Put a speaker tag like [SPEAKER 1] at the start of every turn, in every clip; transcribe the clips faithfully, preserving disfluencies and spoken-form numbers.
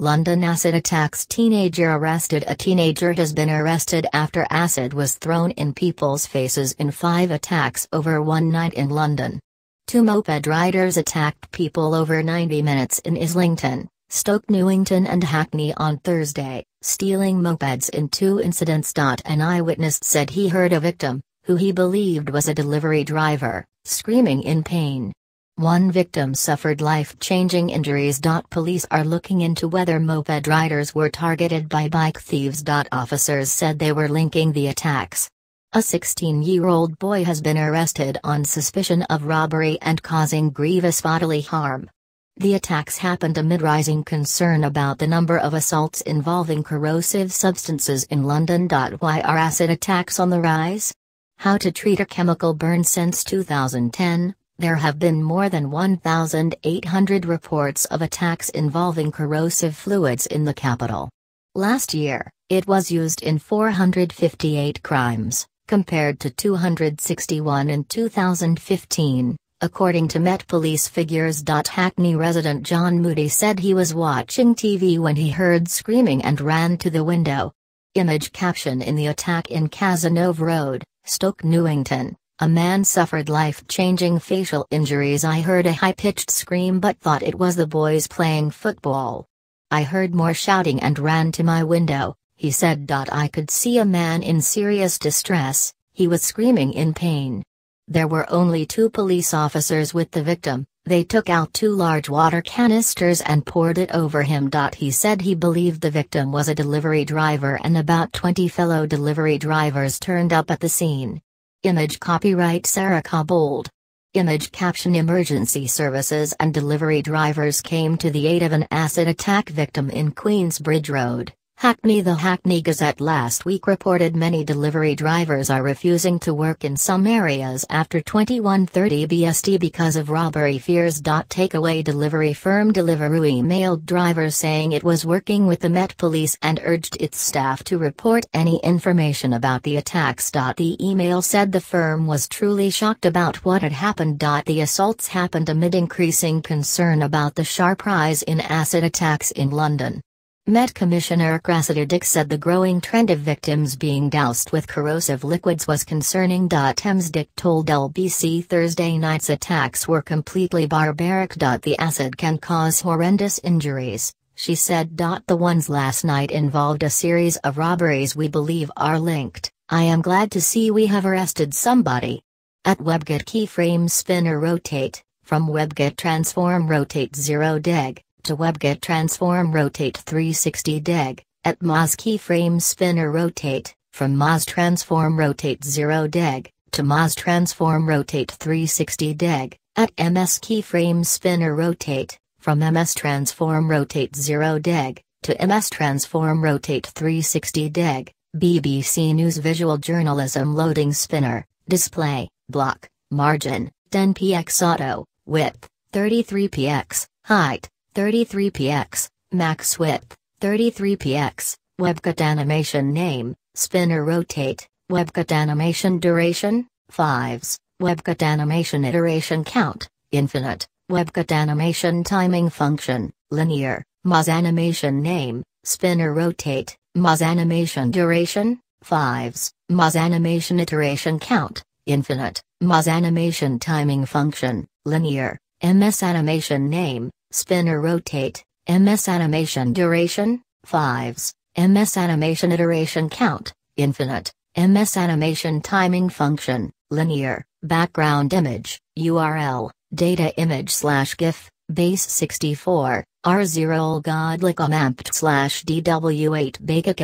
[SPEAKER 1] London acid attacks teenager arrested. A teenager has been arrested after acid was thrown in people's faces in five attacks over one night in London. Two moped riders attacked people over ninety minutes in Islington, Stoke Newington and Hackney on Thursday, stealing mopeds in two incidents. An eyewitness said he heard a victim, who he believed was a delivery driver, screaming in pain. One victim suffered life-changing injuries. Police are looking into whether moped riders were targeted by bike thieves. Officers said they were linking the attacks. A sixteen-year-old boy has been arrested on suspicion of robbery and causing grievous bodily harm. The attacks happened amid rising concern about the number of assaults involving corrosive substances in London. Why are acid attacks on the rise? How to treat a chemical burn. Since two thousand ten, there have been more than one thousand eight hundred reports of attacks involving corrosive fluids in the capital. Last year, it was used in four hundred fifty-eight crimes, compared to two hundred sixty-one in two thousand fifteen, according to Met Police figures. Hackney resident John Moody said he was watching T V when he heard screaming and ran to the window. Image caption: in the attack in Cazenove Road, Stoke Newington, a man suffered life-changing facial injuries. I heard a high-pitched scream but thought it was the boys playing football. I heard more shouting and ran to my window, he said. I could see a man in serious distress, he was screaming in pain. There were only two police officers with the victim. They took out two large water canisters and poured it over him. He said he believed the victim was a delivery driver and about twenty fellow delivery drivers turned up at the scene. Image copyright Sarah Cobbold. Image caption: emergency services and delivery drivers came to the aid of an acid attack victim in Queensbridge Road, Hackney. The Hackney Gazette last week reported many delivery drivers are refusing to work in some areas after twenty-one thirty B S T because of robbery fears. Takeaway delivery firm Deliveroo emailed drivers saying it was working with the Met Police and urged its staff to report any information about the attacks. The email said the firm was truly shocked about what had happened. The assaults happened amid increasing concern about the sharp rise in acid attacks in London. Met Commissioner Cressida Dick said the growing trend of victims being doused with corrosive liquids was concerning. Ms Dick told L B C Thursday night's attacks were completely barbaric. The acid can cause horrendous injuries, she said. The ones last night involved a series of robberies we believe are linked. I am glad to see we have arrested somebody. At WebGet keyframe spinner rotate, from WebGet transform rotate zero deg. To WebGet transform rotate three sixty deg, at Moz keyframe spinner rotate, from Moz transform rotate zero deg, to Moz transform rotate three sixty deg, at M S keyframe spinner rotate, from M S transform rotate zero deg, to M S transform rotate three sixty deg. B B C News visual journalism loading spinner, display, block, margin, ten px auto, width, thirty-three px, height, thirty-three px, max width, thirty-three px, WebGet animation name, spinner rotate, WebGet animation duration, fives, WebGet animation iteration count, infinite, WebGet animation timing function, linear, Moz animation name, spinner rotate, Moz animation duration, fives, Moz animation iteration count, infinite, Moz animation timing function, linear, M S animation name, spinner rotate, M S animation duration, fives, M S animation iteration count, infinite, M S animation timing function, linear, background image, U R L, data image slash GIF, base sixty-four, R zero godlicamampt slash D W eight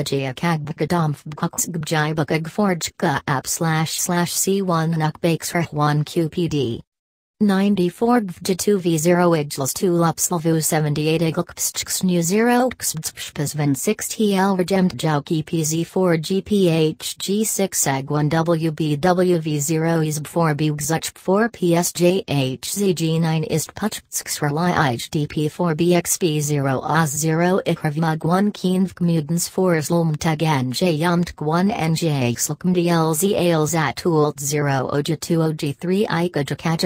[SPEAKER 1] bakakajiakagbkadamfbkuksgbjibakagforjka app slash slash C one nukbakesr one Q P D. ninety-four G two V zero Ijlas two Lupslvu seventy-eight Iglkpstsnu zero Xpspsven six T L Regemt Jauki P Z four G P H G six Ag one W B W V zero Isb four Bugzuch four P S J H Z G nine Ist Puchtskrli H D P four B X P zero Oz zero Ikravmug one Kienvkmudens four Slumtag N J Yumtk one N J Slukmdlz Alzatult zero O G two O G three Ika Jakajakai P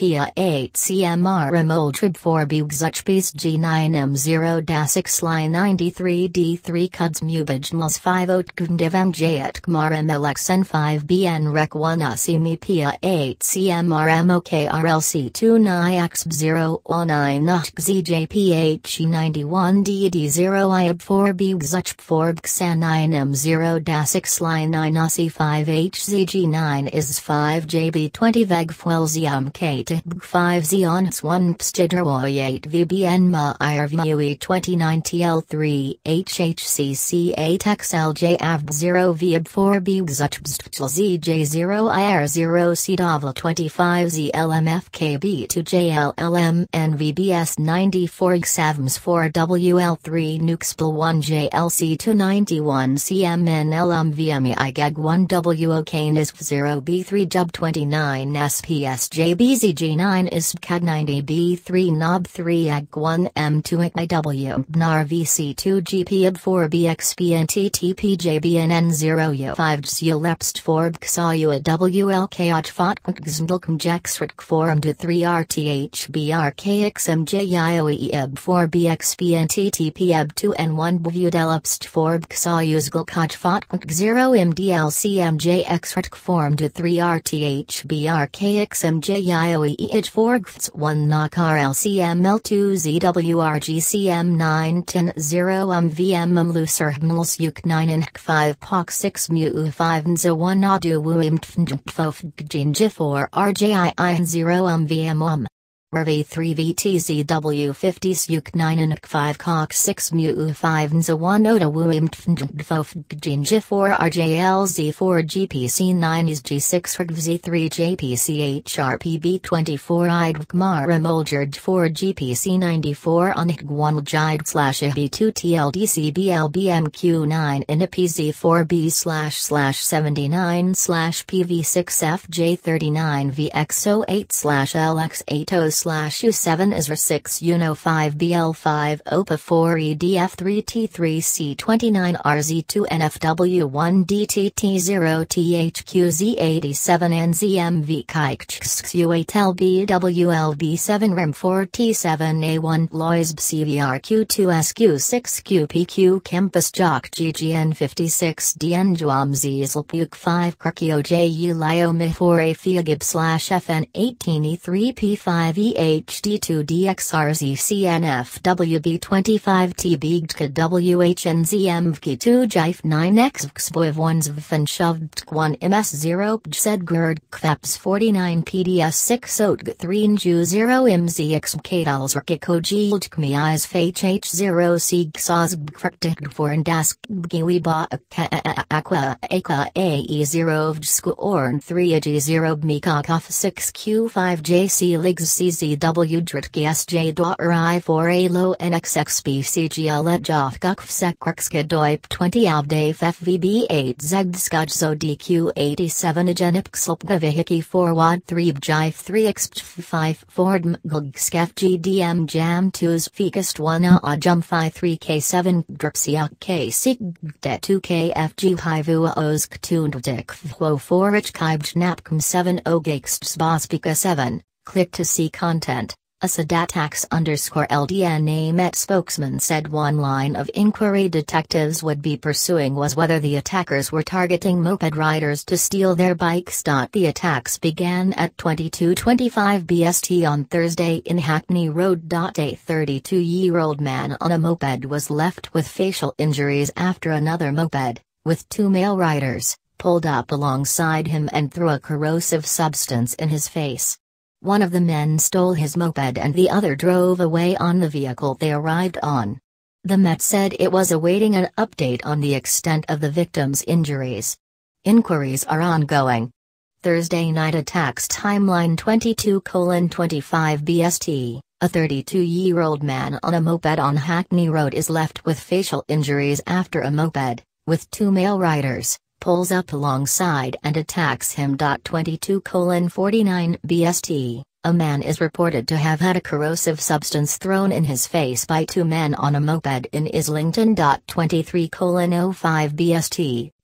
[SPEAKER 1] Pia eight C M R Moldrid four Bugzuchpies G nine M zero six Ly ninety-three D three Cuds Mubijmals five Otkundiv M J at Kmar M L X N five B N Rec one Asimi Pia eight C M R M O K R L C two nine X zero nine Z J P H E ninety-one D D zero I A B four Bugzuch four Bxan nine M zero six Ly nine Asi five H Z G nine is five J B twenty Veg Fuelzium K T B five Xeons one Pstidroy eight V B N Ma I R V U E twenty-nine T L three H H C C eight X L J A V B zero V A B four Bugzuch Bstl Z J zero I R zero C Davla twenty-five Z L M F K B two J L L M N V B S ninety-four X A V M S four W L three Nuxpil one J L C two ninety-one C M N L M V M E I G A G one W O K N I S V zero B three J U B twenty-nine S P S J B Z G nine I S B C A G ninety B three N O B three A G one M two I W N A R V C two G P I B four B X P N T T P J B N N zero U five J U Lepst four B X A U A W L K H Fot Xmdlkm Jaxrit forum to three R T H B R K X M J I O E I B four B X P N T T P I B two N one B V U Delepst four B X A U Zglkaj Fot zero M D L C M J X Rit forum to three R T H B R K X M J I O E I H four G F T S one N O C R L C M L two Z W R G C M nine ten zero M V M M Lucer Hmls U K nine N H five P O C six Mu U five N Z one Adu Wu Im Tfnjfof Gjin J four R J I I zero M V M Um R V three V T Z W fifty S U K nine N H five C O C six Mu U five N Z one Oda Wu Im Tfnjfof Gjin J four R J L Z four G P C nine is G six R G Z three J P C H R P B twenty-four I D V Kmar Moldred four G P C ninety-four on H G one Jide slash B two T L D C B L B M Q nine in a P Z four B slash slash seventy-nine slash P V six F J thirty-nine V X zero eight slash L X eighty slash U seven Isra six Uno five B L five O P A four E D F three T three C twenty-nine R Z two N F W one D T T zero T H Q Z eighty-seven N Z M V Kikx U eight L B W L B seven R E M four T seven A one Lois B C V R Q two S Q six Q P Q Campus Jock G G N fifty-six D N Juam Z Zlpuk five Kirkio J U Lio Mi four A Fiagib slash F N eighteen E three P five E H D two D X R Z C N F W B twenty-five T B G K W H N Z M V K two J I F nine X V X B O I V one Z V F N Shoved one M S zero P J Z Gerd K F A P S forty-nine P D S six O T G three N J U zero M Z X M K D A L S R K K G L T K M I S F H H zero C G S A Z G K T G four and Das G W I B A Aqua A K A E zero V J S K O R N three A G zero B M I K A K F six Q five J C L I G Z C W Dritki S J Daughter I four A Lo N X X B C G L E J O F G K F Sekrxka Doip twenty Abdaf F V B eight Zegdskaj Zo D Q eighty-seven Agenip Xlpga Vihiki four Wad three B J I F three X five Ford Mglgskaf G D M Jam two Fikast one A Jum five three K seven Dripsiak K Sig two K F G Hivu Ozk two Dik Flo four Rich Kibj Napkam seven O Gakst Sbaspika seven. Click to see content. A Sadatax underscore L D N A Met spokesman said one line of inquiry detectives would be pursuing was whether the attackers were targeting moped riders to steal their bikes. The attacks began at twenty-two twenty-five B S T on Thursday in Hackney Road. A thirty-two-year-old man on a moped was left with facial injuries after another moped, with two male riders, pulled up alongside him and threw a corrosive substance in his face. One of the men stole his moped and the other drove away on the vehicle they arrived on. The Met said it was awaiting an update on the extent of the victim's injuries. Inquiries are ongoing. Thursday night attacks timeline twenty-two twenty-five B S T. A thirty-two-year-old man on a moped on Hackney Road is left with facial injuries after a moped, with two male riders, pulls up alongside and attacks him. twenty-two forty-nine B S T, a man is reported to have had a corrosive substance thrown in his face by two men on a moped in Islington. twenty-three oh five B S T,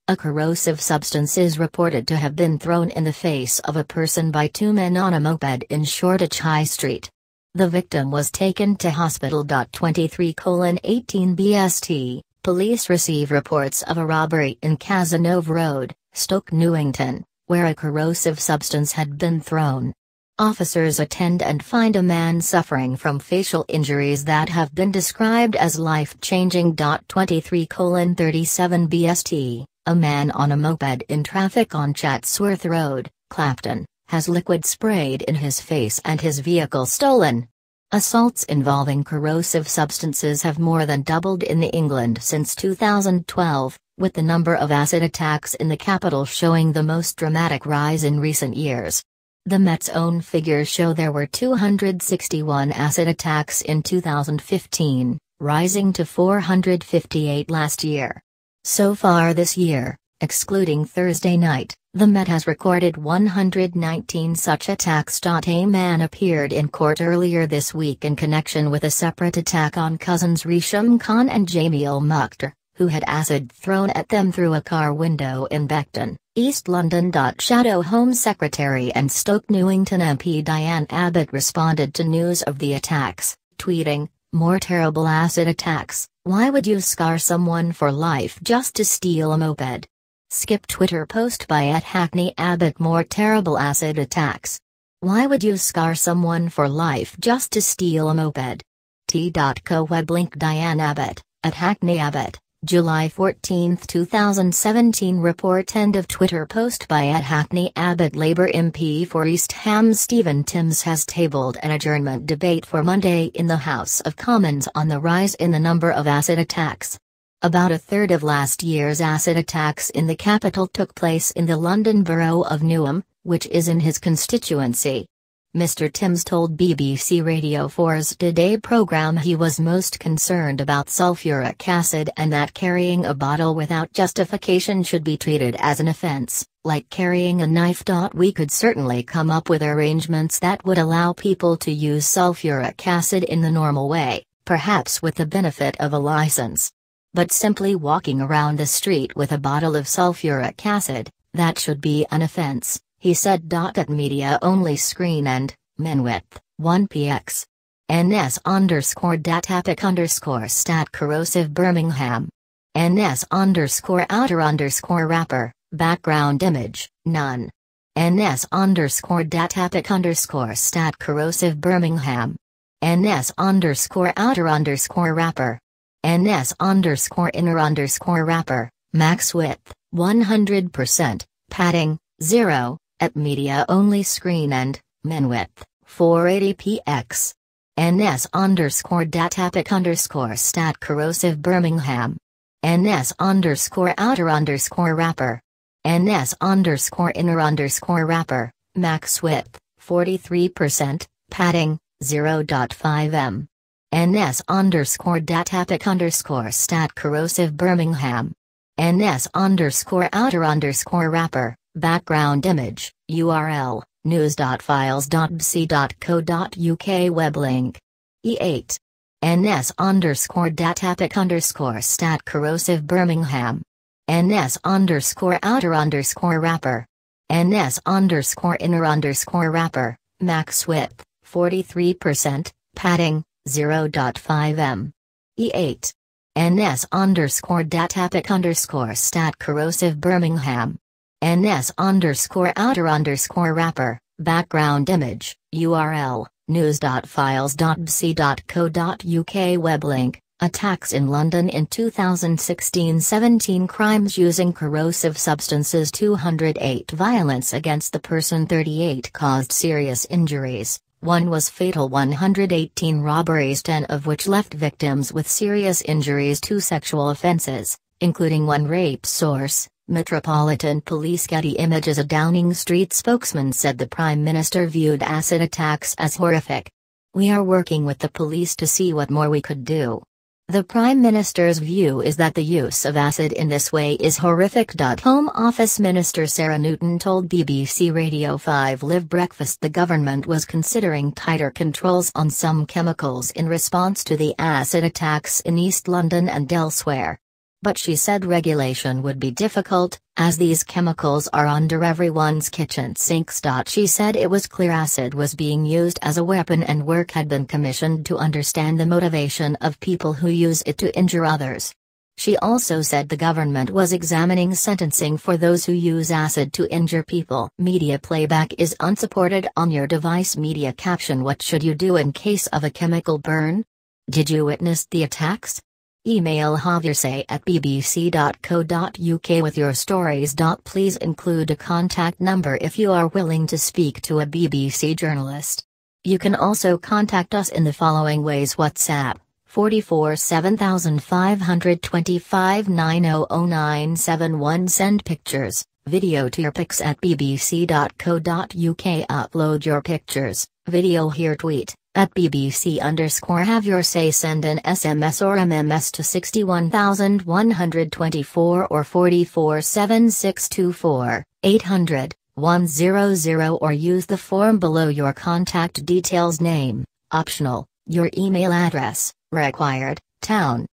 [SPEAKER 1] A corrosive substance is reported to have been thrown in the face of a person by two men on a moped in Shoreditch High Street. The victim was taken to hospital. twenty-three eighteen B S T, police receive reports of a robbery in Cazenove Road, Stoke Newington, where a corrosive substance had been thrown. Officers attend and find a man suffering from facial injuries that have been described as life-changing. twenty-three thirty-seven B S T, a man on a moped in traffic on Chatsworth Road, Clapton, has liquid sprayed in his face and his vehicle stolen. Assaults involving corrosive substances have more than doubled in England since two thousand twelve, with the number of acid attacks in the capital showing the most dramatic rise in recent years. The Met's own figures show there were two hundred sixty-one acid attacks in two thousand fifteen, rising to four hundred fifty-eight last year. So far this year, excluding Thursday night, the Met has recorded one hundred nineteen such attacks. A man appeared in court earlier this week in connection with a separate attack on cousins Risham Khan and Jamil Mukhtar, who had acid thrown at them through a car window in Beckton, East London. Shadow Home Secretary and Stoke Newington M P Diane Abbott responded to news of the attacks, tweeting, "More terrible acid attacks. Why would you scar someone for life just to steal a moped?" Skip Twitter post by at Hackney Abbott. More terrible acid attacks. Why would you scar someone for life just to steal a moped? T.co web link Diane Abbott, at Hackney Abbott, July fourteenth two thousand seventeen report. End of Twitter post by at Hackney Abbott. Labour M P for East Ham Stephen Timms has tabled an adjournment debate for Monday in the House of Commons on the rise in the number of acid attacks. About a third of last year's acid attacks in the capital took place in the London borough of Newham, which is in his constituency. Mister Timms told B B C Radio four's Today programme he was most concerned about sulfuric acid and that carrying a bottle without justification should be treated as an offence, like carrying a knife. We could certainly come up with arrangements that would allow people to use sulfuric acid in the normal way, perhaps with the benefit of a licence. But simply walking around the street with a bottle of sulfuric acid, that should be an offence, he said. At media only screen and, Minwith, one P X. N S underscore datapic underscore stat corrosive Birmingham. N S underscore outer underscore wrapper, background image, none. N S underscore datapic underscore stat corrosive Birmingham. N S underscore outer underscore wrapper. N S underscore inner underscore wrapper, max width, one hundred percent, padding, zero, at media only screen and, min width, four eighty p x. N S underscore datapic underscore stat corrosive Birmingham. N S underscore outer underscore wrapper. N S underscore inner underscore wrapper, max width, forty-three percent, padding, zero point five millimeters. N S underscore datapic underscore stat corrosive Birmingham. N S underscore outer underscore wrapper, background image, U R L, news.files.bc.co.uk web link. E eight. N S underscore datapic underscore stat corrosive Birmingham. N S underscore outer underscore wrapper. N S underscore inner underscore wrapper, max width, forty-three percent, padding, zero point five millimeters. E eight. N S underscore datapic underscore stat corrosive Birmingham. N S underscore outer underscore wrapper, background image, U R L, news.files.bc.co.uk web link. Attacks in London in two thousand sixteen seventeen crimes using corrosive substances two hundred eight violence against the person thirty-eight caused serious injuries, one was fatal one hundred eighteen robberies ten of which left victims with serious injuries two sexual offences, including one rape. Source, Metropolitan Police. Getty Images. A Downing Street spokesman said the Prime Minister viewed acid attacks as horrific. "We are working with the police to see what more we could do. The Prime Minister's view is that the use of acid in this way is horrific." Home Office Minister Sarah Newton told B B C Radio five Live Breakfast the government was considering tighter controls on some chemicals in response to the acid attacks in East London and elsewhere. But she said regulation would be difficult, as these chemicals are under everyone's kitchen sinks. She said it was clear acid was being used as a weapon and work had been commissioned to understand the motivation of people who use it to injure others. She also said the government was examining sentencing for those who use acid to injure people. Media playback is unsupported on your device. Media caption: What should you do in case of a chemical burn? Did you witness the attacks? Email javiersay at b b c dot co dot u k with your stories. Please include a contact number if you are willing to speak to a B B C journalist. You can also contact us in the following ways: WhatsApp forty-four seven five two five nine zero zero nine seven one. Send pictures, video to your pics at b b c dot co dot u k. Upload your pictures, video here. Tweet at bbc underscore have your say. Send an S M S or M M S to six one one two four or four seven six two four, eight hundred, one hundred or use the form below. Your contact details: name, optional, your email address, required, town,